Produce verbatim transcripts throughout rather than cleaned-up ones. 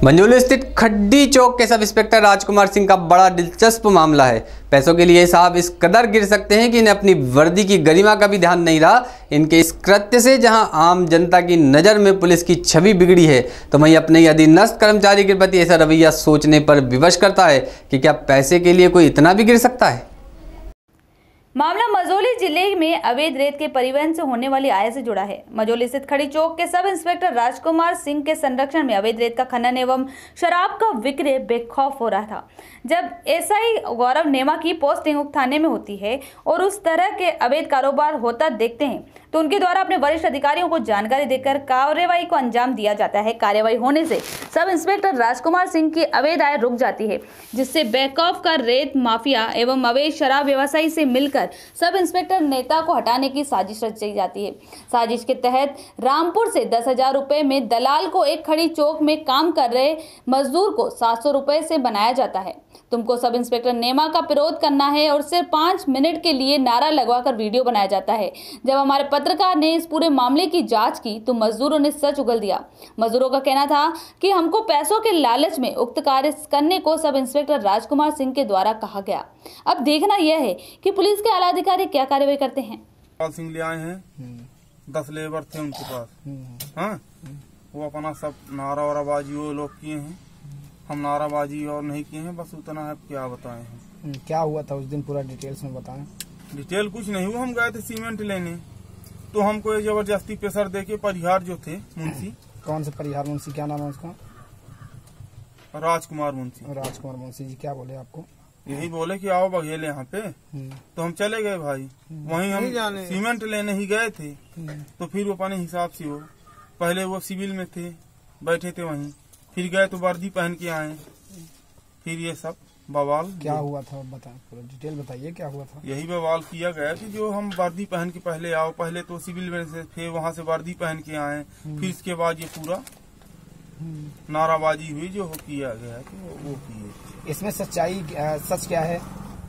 मंझोली स्थित खड्डी चौक के sub inspector Rajkumar Singh का बड़ा दिलचस्प मामला है। पैसों के लिए साहब इस कदर गिर सकते हैं कि इन्हें अपनी वर्दी की गरिमा का भी ध्यान नहीं रहा। इनके इस कृत्य से जहां आम जनता की नज़र में पुलिस की छवि बिगड़ी है, तो वहीं अपने अधीनस्थ कर्मचारी के प्रति ऐसा रवैया सोचने पर विवश करता है कि क्या पैसे के लिए कोई इतना भी गिर सकता है। मामला मंझोली जिले में अवैध रेत के परिवहन से होने वाली आय से जुड़ा है। मंझोली स्थित खड़ी चौक के सब इंस्पेक्टर राजकुमार सिंह के संरक्षण में अवैध रेत का खनन एवं शराब का विक्रय बेखौफ हो रहा था। जब एसआई गौरव नेमा की पोस्टिंग उक्त थाने में होती है और उस तरह के अवैध कारोबार होता देखते हैं, तो उनके द्वारा अपने वरिष्ठ अधिकारियों को जानकारी देकर कार्रवाई को अंजाम दिया जाता है। कार्रवाई होने से सब इंस्पेक्टर राजकुमार सिंह की अवैध आय रुक जाती है, जिससे बेखौफ का रेत माफिया एवं अवैध शराब व्यवसायी से मिलकर सब इंस्पेक्टर नेता को हटाने की साजिश रची जाती है। साजिश के तहत रामपुर से दस हजार रुपए में दलाल को एक खड़ी चौक में काम कर रहे मजदूर को सात सौ रुपए से बनाया जाता है। तुमको सब इंस्पेक्टर नेमा का विरोध करना है और सिर्फ पांच मिनट के लिए नारा लगवाकर वीडियो बनाया जाता है। जब हमारे पत्रकार ने इस पूरे मामले की जांच की तो मजदूरों ने सच उगल दिया। मजदूरों का कहना था कि हमको पैसों के लालच में उक्त कार्य करने को सब इंस्पेक्टर राजकुमार सिंह के द्वारा कहा गया। अब देखना यह है कि पुलिस के आला अधिकारी क्या कार्रवाई करते हैं। सिंह ले आए हैं, दस लेबर थे उनके पास। हाँ, वो अपना सब नारा वाराबाजी वो लोग किए हैं, हम नाराबाजी और नहीं किए हैं, बस उतना है। क्या बताएं हैं क्या हुआ था उस दिन, पूरा डिटेल्स में बताएं। डिटेल कुछ नहीं हुआ, हम गए थे सीमेंट लेने, तो हमको ये जबरदस्ती प्रेशर देके परिहार जो थे मुंशी। कौन से परिहार मुंशी, क्या नाम है उसका? राजकुमार मुंशी। राजकुमार मुंशी जी क्या बोले आपको? यही बोले कि आओ बघेले यहाँ पे, तो हम चले गए भाई। वहीं हम सीमेंट लेने ही गए थे, तो फिर वो अपने हिसाब से हो, पहले वो सिविल में थे, बैठे थे वहीं, फिर गए तो वर्दी पहन के आए, फिर ये सब बवाल। क्या हुआ था बताएं, पूरा डिटेल बताइए क्या हुआ था। यही बवाल किया गया कि जो हम वर्दी पहन के पहले आओ, पहले तो सिविल में से थे, वहाँ से वर्दी पहन के आए, फिर इसके बाद ये पूरा नाराबाजी हुई जो हो किया गया कि वो, वो किए। इसमें सच्चाई सच क्या है?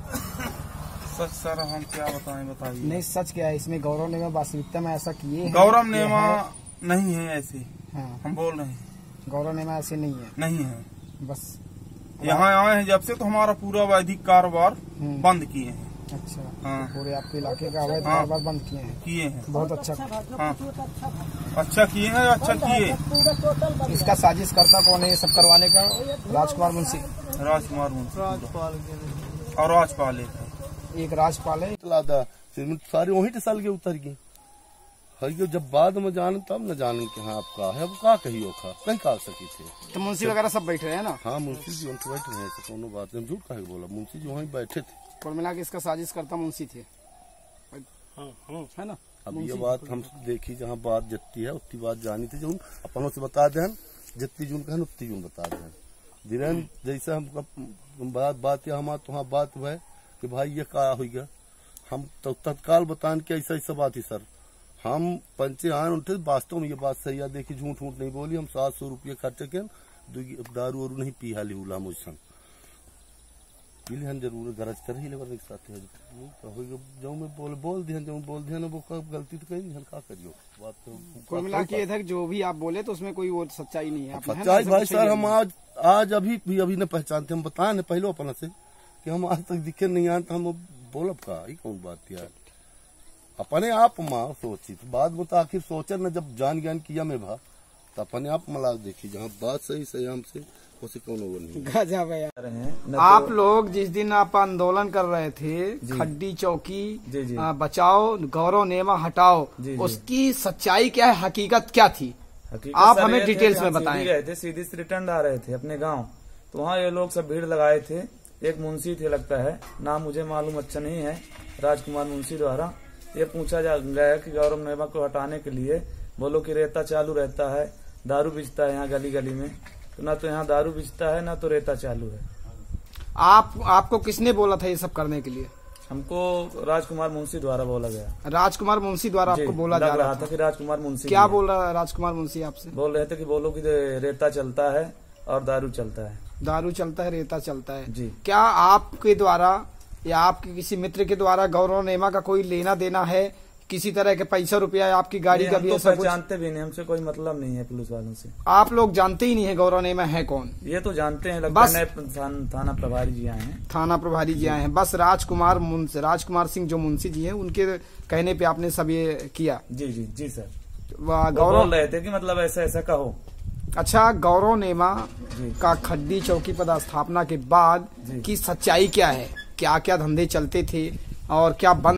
सच सर हम क्या बताएं, बताइए। नहीं सच क्या है इसमें? गौरव नेमा वास्तविकता में ऐसा किए? गौरव नेमा नहीं है ऐसे। हाँ। हम बोल रहे हैं गौरव नेमा ऐसे नहीं है। नहीं है, बस यहाँ आए हैं जब से तो हमारा पूरा वैधिक कारोबार बंद किए हैं। अच्छा। हाँ। तो पूरे आपके इलाके का अवैध कारोबार बंद किए हैं? किए हैं। बहुत अच्छा। हाँ, अच्छा किए हैं, अच्छा किए। इसका साजिश करता कौन है ये सब करवाने का? राजकुमार मुंशी। राजकुमार मुंशी और राजपाल एक राजपाल है। सारे वही साल के उतर गए, जब बाद में जान तब न जाने के हाँ आपका है, अब का कही ओखा कहीं का सकी थे। तो मुंशी वगैरह सब बैठ रहे हैं ना? हाँ, मुंशी जी बैठ रहे हैं, तो कोनो बात नहीं, झूठ कहे बोला, मुंशी जी वहीं बैठे थे। कुल मिला के इसका साजिश करता मुंशी थे। हाँ, हाँ, है ना? अब ये बात हम देखी, जहाँ बात जितनी है उतनी बात जानी थी, जो अपनों से बता दें, जितनी जून कहें उतनी जून बता दें। धीरेन जैसे हम बात बात या हमारा तुहाँ बात हुआ कि भाई ये का हो गया, हम तो तत्काल बतान के ऐसा ऐसा बात ही सर, हम पंचे आए उठे, वास्तव में ये बात सही है। देखिए झूठ मूठ नहीं बोली, हम सात सौ रुपये खर्चे के दारू वारू नहीं पी हाली उला मुझसन पीले हम जरूर गरज कर ही लेबर एक साथ जो मैं बोल बोल दिया जो बोल दिया ना वो गलती तो कहीं नहीं, का करियो बात। तो कुल मिला के इधर जो भी आप बोले तो उसमें कोई वो सच्चाई नहीं है। सच्चाई भाई सर हम आज आज अभी भी अभी न पहचानते, हम बताए न पहले अपना से कि हम आज तक दिखे नहीं आए, तो हम बोलब का ही कौन बात यार। अपने आप माँ सोची तो बाद में तो आखिर सोचा न, जब जान ज्ञान किया मैं भा तो अपने आप मला देखी, जहाँ बात सही सही हमसे उसे कौन वो नहीं। गजब है यार। आप लोग जिस दिन आप आंदोलन कर रहे थे, खड्डी चौकी जी जी। आ, बचाओ गौरव नेमा हटाओ, जी जी। उसकी सच्चाई क्या है, हकीकत क्या थी, आप हमें डिटेल्स में बताएं। गए थे सीधी से रिटर्न आ रहे थे अपने गाँव, तो वहाँ ये लोग सब भीड़ लगाए थे। एक मुंशी थे लगता है, नाम मुझे मालूम अच्छा नहीं है, राजकुमार मुंशी द्वारा ये पूछा जा गया कि गौरव नेमा को हटाने के लिए बोलो कि रेता चालू रहता है, दारू बेचता है यहाँ गली गली में, तो ना तो यहाँ दारू बेचता है ना तो रेता चालू है। आप आपको किसने बोला था ये सब करने के लिए? हमको राजकुमार मुंशी द्वारा बोला गया। राजकुमार मुंशी द्वारा आपको बोला जा रहा था कि राजकुमार मुंशी क्या बोल रहा है? राजकुमार मुंशी आपसे बोल रहे थे कि बोलो कि रेता चलता है और दारू चलता है। दारू चलता है, रेता चलता है जी। क्या आपके द्वारा या आपके किसी मित्र के द्वारा गौरव नेमा का कोई लेना देना है किसी तरह के पैसा रुपया आपकी गाड़ी का भी तो ऐसा कुछ? जानते भी नहीं, हमसे कोई मतलब नहीं है पुलिस वालों से। आप लोग जानते ही नहीं है गौरव नेमा है कौन? ये तो जानते हैं, लगता बस है थान, थाना प्रभारी जी आए हैं। थाना प्रभारी जी आए हैं, बस राजकुमार मुंशी राजकुमार सिंह जो मुंशी जी हैं उनके कहने पे आपने सब ये किया? जी जी जी सर। गौरव बोल रहे थे कि मतलब ऐसा ऐसा कहो। अच्छा, गौरव नेमा का खड्डी चौकी पदस्थापना के बाद की सच्चाई क्या है? क्या क्या धंधे चलते थे और क्या बंद